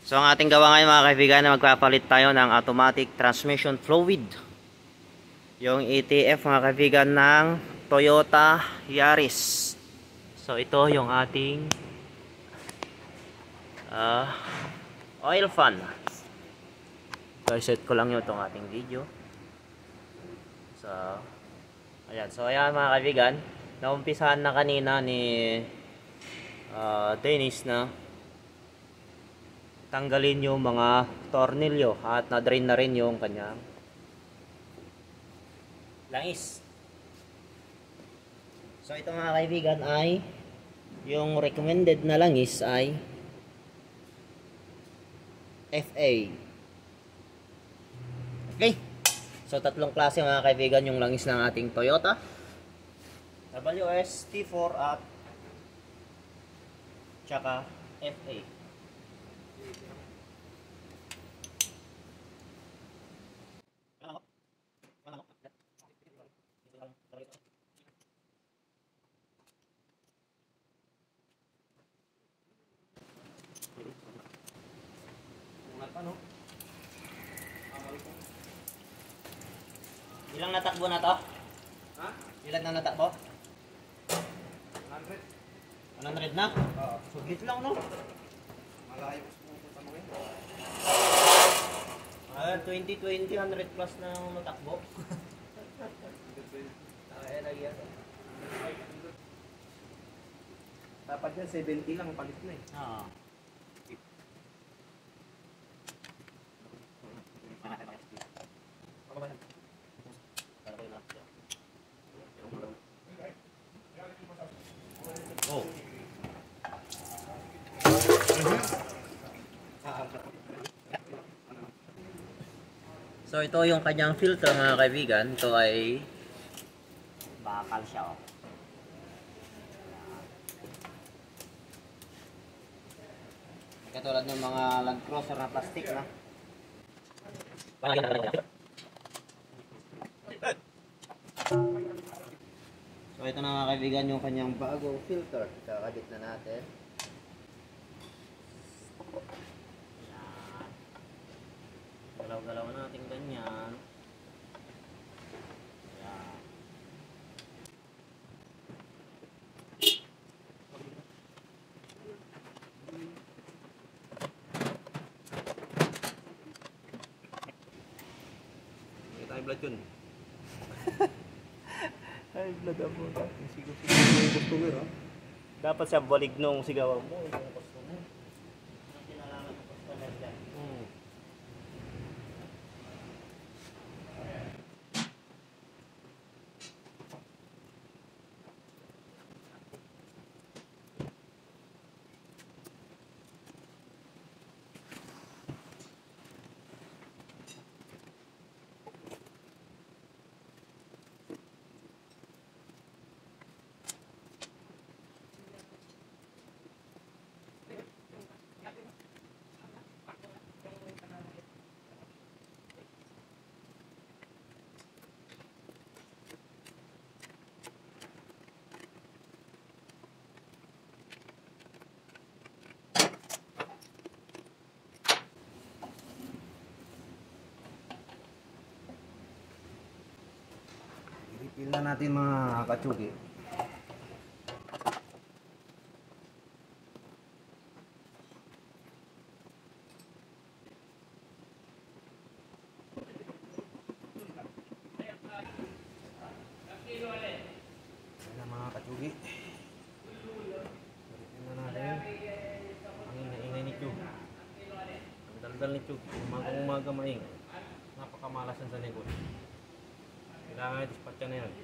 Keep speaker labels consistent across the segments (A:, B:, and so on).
A: So ang ating gawa ngayon mga kaibigan na magpapalit tayo ng automatic transmission fluid. Yung ETF mga kaibigan ng Toyota Yaris. So ito yung ating oil fan. So iset ko lang yung itong ating video. So ayan mga kaibigan, naumpisahan na kanina ni Dennis na tanggalin yung mga tornilyo at na-drain na rin yung kanyang langis. So ito mga kaibigan ay yung recommended na langis ay FA. Okay. So tatlong klase mga kaibigan yung langis ng ating Toyota. WS, T4 at tsaka FA. Ilang natakbo na to? Ha? Ilan na natakbo? 100. 100 na? Oo. Sugit lang, no? Malayo ko pupunta mo ngayon. 2020, 100 plus na natakbo. Dapat yan, 70 lang, palit na eh. Oo. Oh. So ito yung kanyang filter mga kaibigan. Ito ay bakal siya, oh. Katulad ng mga Land Cruiser na plastic na. So ito na mga kaibigan yung kanyang bagong filter. Kakabit na natin. Galaw-galaw natin ganyan. Ayan. High blood yun. High blood ako. Sigaw-sigaw yung customer, ha? Dapat siya balig nung sigawan mo. Yung customer. Ang kinalaman ng customer dyan. I-refill na natin mga katsugi. Ayan na mga katsugi. I-refill na natin. Ang ingay ni Chug. Ang daldal ni Chug. Umagang-umaga maingay. Napakamalas yan sa likod. Kailangan i-dispatch na yan.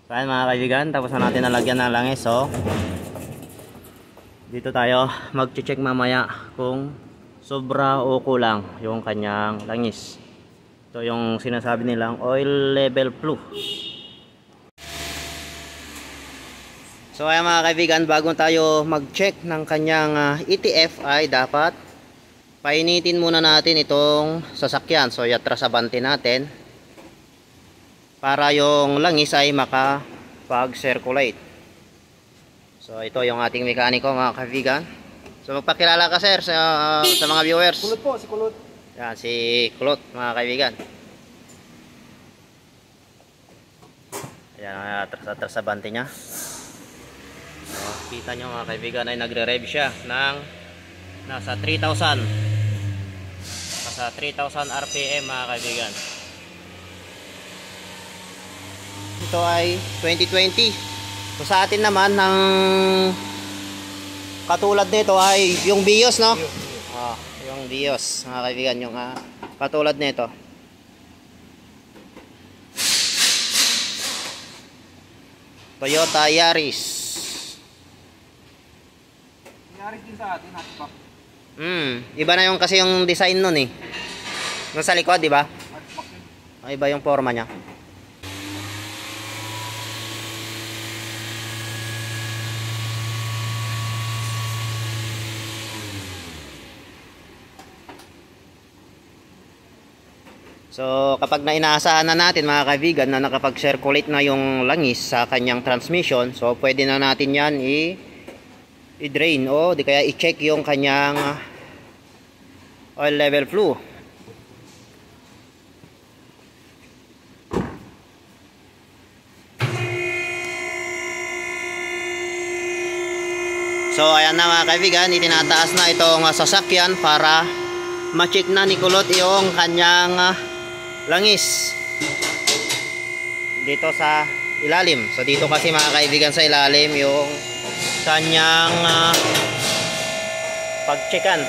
A: So ayan mga kaibigan, tapos na natin nalagyan ng langis. So dito tayo mag-check mamaya kung sobra o kulang yung kanyang langis. Ito yung sinasabi nilang oil level flow. So ayan mga kaibigan, bago tayo mag-check ng kanyang ETF ay dapat painitin muna natin itong sasakyan. So yatras abante natin para yung langis ay makapag-circulate. So ito yung ating mekaniko mga kaibigan. So magpakilala ka sir sa mga viewers.
B: Kulot po, si Kulot.
A: Yan, si Kulot mga kaibigan. Ayan, atras abante niya. So, kita nyo mga kaibigan ay nagre-rev siya ng nasa 3,000 RPM mga kaibigan. Ito ay 2020. So sa atin naman ng katulad nito ay yung BIOS, no? Yung BIOS mga kaibigan, yung katulad nito. Toyota Yaris.
B: Yaris din sa atin, hatchback.
A: Iba na yung kasi yung design nun eh. Nung sa likod, di ba?
B: Hatchback yun.
A: Iba yung forma niya. So kapag inaasahan na natin mga kaibigan na nakapag-circulate na yung langis sa kanyang transmission, so pwede na natin yan i-drain o di kaya i-check yung kanyang oil level flow. So ayan na mga kaibigan, itinataas na itong sasakyan para ma-check na ni Kulot yung kanyang langis dito sa ilalim. So dito kasi mga kaibigan sa ilalim yung kanyang pag-checkan.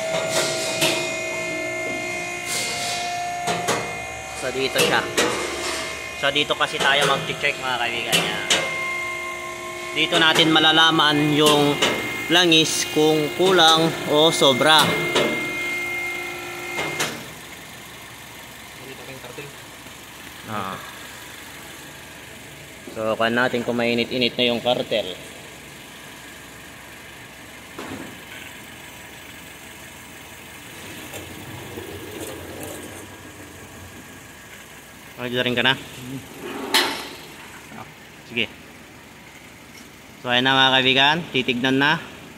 A: So dito siya. So dito kasi tayo mag-check mga kaibigan niya. Dito natin malalaman yung langis kung kulang o sobra. So kan natin kung mainit-init na yung kartel. Rin ka na? Sige. So ayan na mga kaibigan, titignan na.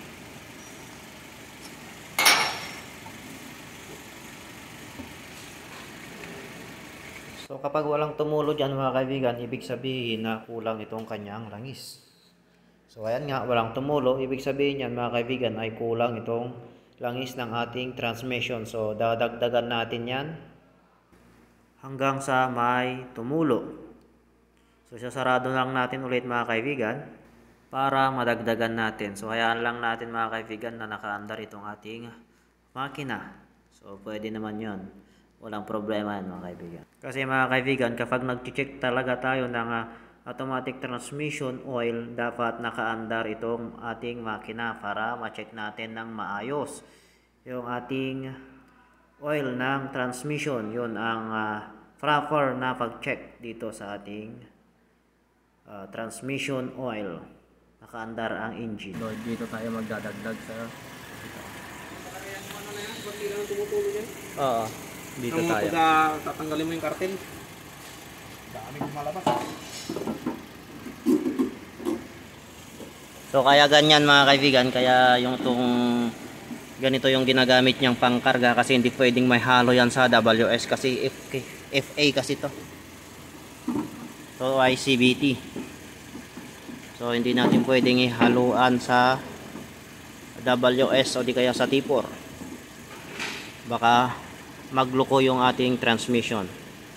A: So kapag walang tumulo dyan mga kaibigan, ibig sabihin na kulang itong kanyang langis. So ayan nga, walang tumulo, ibig sabihin yan mga kaibigan ay kulang itong langis ng ating transmission. So dadagdagan natin yan hanggang sa may tumulo. So sasarado lang natin ulit mga kaibigan para madagdagan natin. So hayaan lang natin mga kaibigan na nakaandar itong ating makina. So pwede naman yon, walang problema yan mga kaibigan. Kasi mga kaibigan, kapag nag-check talaga tayo ng automatic transmission oil, dapat nakaandar itong ating makina para ma-check natin ng maayos yung ating oil ng transmission. Yun ang proper na pag-check dito sa ating transmission oil. Nakaandar ang engine. So dito tayo magdadagdag sa oo, dito tayo.
B: Tatanggalin mo yung kartel. Dami kong malabas.
A: So kaya ganyan mga kaibigan, kaya yung ganito yung ginagamit niyang pangkarga kasi hindi pwedeng may halo yan sa WS kasi FA kasi to. So ICBT. So hindi natin pwedeng ihaluan sa WS o di kaya sa T4. Baka magloko yung ating transmission.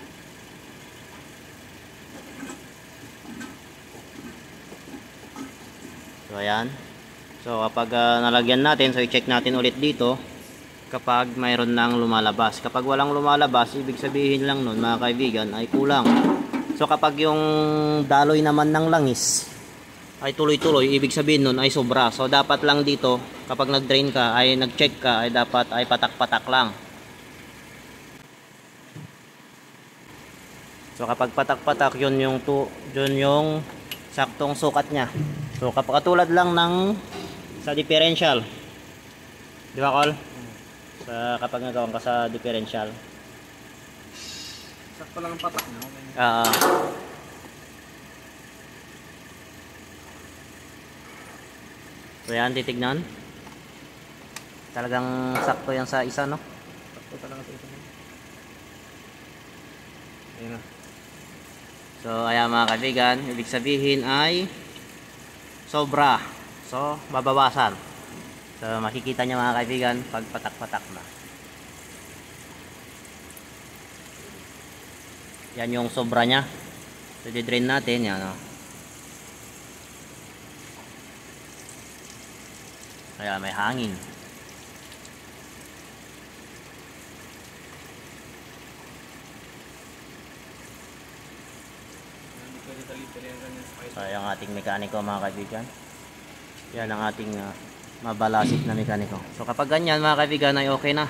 A: So ayan. So kapag nalagyan natin, so i-check natin ulit dito kapag mayroon nang lumalabas. Kapag walang lumalabas, ibig sabihin lang nun mga kaibigan ay kulang. So kapag yung daloy naman ng langis ay tuloy-tuloy, ibig sabihin nun ay sobra. So dapat lang dito, kapag nag-drain ka, ay nag-check ka, ay dapat ay patak-patak lang. So kapag patak-patak, yun yung saktong sukat niya. So kapag katulad lang ng sa differential. Di ba, Col? Kapag nagawang ka sa differential.
B: Sakto lang ang patak niya.
A: So yan, titignan. Talagang sakto yan sa isa, no?
B: Sakto talaga sa isa. Ayan na.
A: So ayan mga kaibigan, ibig sabihin ay sobra. So babawasan. So makikita niya mga kaibigan pag patak-patak na. Yan yung sobra niya. So di-drain natin yan, no? Kaya may hangin. So yung ating mekaniko mga kaibigan. Yan ang ating mabalasit na mekaniko. So kapag ganyan mga kaibigan ay okay na.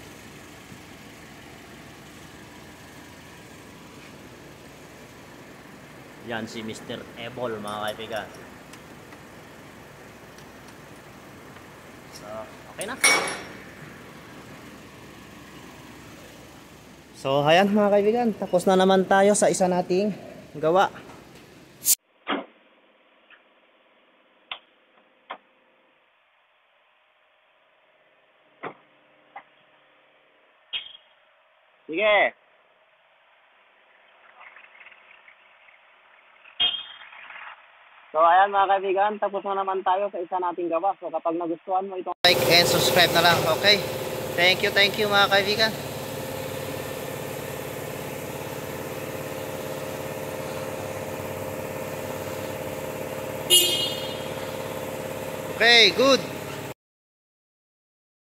A: Yan si Mr. Ebol mga kaibigan. So okay na. So ayan mga kaibigan, tapos na naman tayo sa isa nating gawa. Sige. So ayan mga kaibigan, tapos na naman tayo sa isa nating gawa. So kapag nagustuhan mo ito, like and subscribe na lang. Okay. Thank you mga kaibigan. Okay, good.